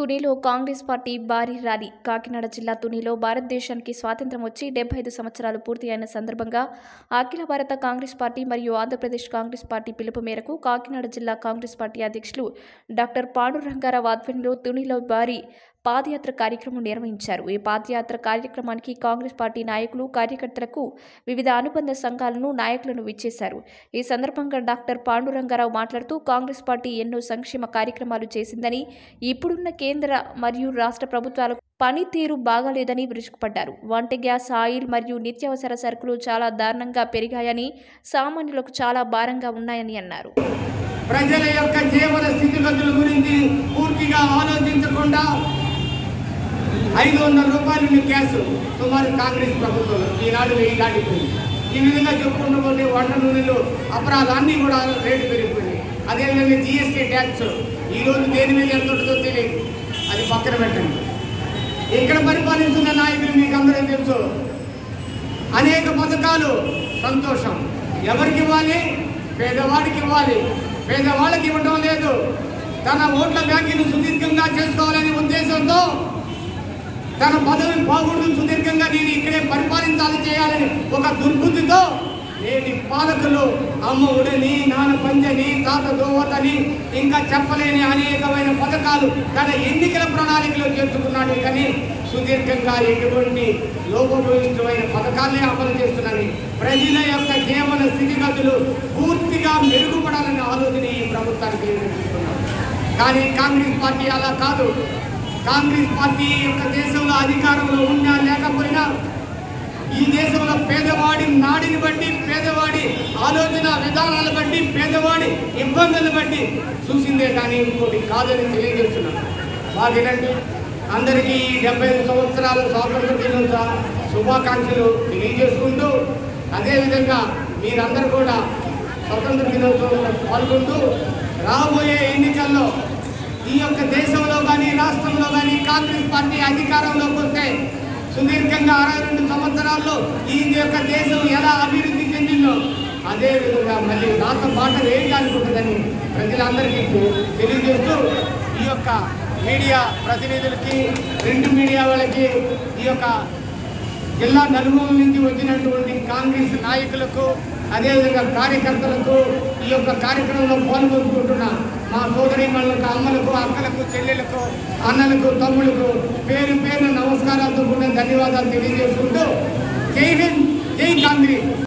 తునిలో Congress party భారీ rally. Kakinada జిల్లా తునిలో భారతదేశానికి స్వాతంత్ర్యం వచ్చి 75 సంవత్సరాలు పూర్తి అయిన సందర్భంగా అఖిల భారత కాంగ్రెస్ పార్టీ మరియు ఆంధ్రప్రదేశ్ కాంగ్రెస్ పార్టీ పిలుపు మేరకు కాకినాడ జిల్లా కాంగ్రెస్ పార్టీ అధ్యక్షులు డాక్టర్ పాండురంగారావు ఆధ్వర్యంలో తునిలో భారీ పాదయాత్ర కార్యక్రమం నిర్వహించారు. ఈ పాదయాత్ర కార్యక్రమానికి కాంగ్రెస్ పార్టీ నాయకులు, కార్యకర్తలకు, వివిధ అనుబంధ సంఘాలను, నాయకులను విచ్చేశారు. ఈ సందర్భంగా డాక్టర్ పాండురంగారావు మాట్లాడుతూ కాంగ్రెస్ పార్టీ ఎన్నో సంక్షేమ కార్యక్రమాలు చేసిందని, ఇప్పుడున్న కేంద్ర మరియు రాష్ట్ర ప్రభుత్వాలకు పనితీరు బాగాలేదని విరుచుకుపడ్డారు. వంట గ్యాస్, ఆయిల్ మరియు నిత్యావసర సరుకులు చాలా దారుణంగా పెరిగాయని, సామాన్యులకు చాలా భారంగా ఉన్నాయని అన్నారు. ప్రజల యొక్క జీవన స్థితిగతుల గురించి పూర్తిగా ఆలోచించకుండా 500 రూపాయలు గ్యాస్ సుమారు కాంగ్రెస్ ప్రభుత్వం ఈనాడు 1000 దాటిపోయింది. ఈ విధంగా చెప్పుకుంటూ పోతే వంట నూనెలు, అపరాధాన్ని కూడా రేటు పెరిగిపోయింది. అదేవిధంగా GST ట్యాక్స్ ఈరోజు దేని మీద ఎంత ఉంటుందో తెలియదు, అది పక్కన పెట్టండి. ఇక్కడ పరిపాలిస్తున్న నాయకులు మీకు అందరికీ తెలుసు. అనేక పథకాలు సంతోషం, ఎవరికి ఇవ్వాలి? పేదవాడికి ఇవ్వాలి. పేదవాళ్ళకి ఇవ్వడం లేదు. తన ఓట్ల బ్యాంకును సుదీర్ఘంగా చేసుకోవాలనే ఉద్దేశంతో, తన పదవి బాగుంటుంది సుదీర్ఘంగా నేను ఇక్కడే పరిపాలించాలి చేయాలని ఒక దుర్బుద్ధితో నేటి పాలకులు అమ్మ ఉడని, నాన్న పంజని, తాత దోవతని, ఇంకా చెప్పలేని అనేకమైన పథకాలు తన ఎన్నికల ప్రణాళికలో చేర్చుకున్నాడు. కానీ సుదీర్ఘంగా ఎటువంటి లోపభూయిష్టమైన పథకాలనే అమలు చేస్తున్నారని, ప్రజల యొక్క జీవన స్థితిగతులు పూర్తిగా మెరుగుపడాలనే ఆలోచన ఈ ప్రభుత్వానికి ఎదుర్కొంటున్నారు. కానీ కాంగ్రెస్ పార్టీ అలా కాదు. కాంగ్రెస్ పార్టీ యొక్క దేశంలో అధికారంలో ఉన్నా లేకపోయినా ఈ దేశంలో పేదవాడి నాడిని బట్టి, పేదవాడి ఆలోచన విధానాలు బట్టి, పేదవాడి ఇబ్బందులు బట్టి చూసిందే కానీ ఇంకోటి కాదని తెలియజేస్తున్నాను. బాగేనండి, అందరికీ 75 సంవత్సరాల స్వాతంత్ర దినోత్సవ శుభాకాంక్షలు తెలియజేసుకుంటూ, అదేవిధంగా మీరందరూ కూడా స్వతంత్ర దినోత్సవంలో పాల్గొంటూ రాబోయే ఎన్నికల్లో ఈ యొక్క దేశంలో కానీ రాష్ట్రంలో కానీ కాంగ్రెస్ పార్టీ అధికారంలోకి వస్తే సుదీర్ఘంగా 62 సంవత్సరాల్లో ఈ యొక్క దేశం ఎలా అభివృద్ధి చెందిందో అదేవిధంగా మళ్ళీ నాతో మాట వేయాలనుకుంటుందని ప్రజలందరికీ తెలియజేస్తూ, ఈ యొక్క మీడియా ప్రతినిధులకి, ప్రింట్ మీడియా వాళ్ళకి, ఈ యొక్క జిల్లా నలుమూల నుంచి వచ్చినటువంటి కాంగ్రెస్ నాయకులకు, అదేవిధంగా కార్యకర్తలకు, ఈ యొక్క కార్యక్రమంలో పాల్గొంటున్న మా సోదరీమణులకు, అమ్మలకు, అక్కలకు, చెల్లెలకు, అన్నలకు, తమ్ములకు పేరు పేరు నమస్కారాలతో కూడా ధన్యవాదాలు తెలియజేసుకుంటూ జై హింద్, జై కాంగ్రెస్.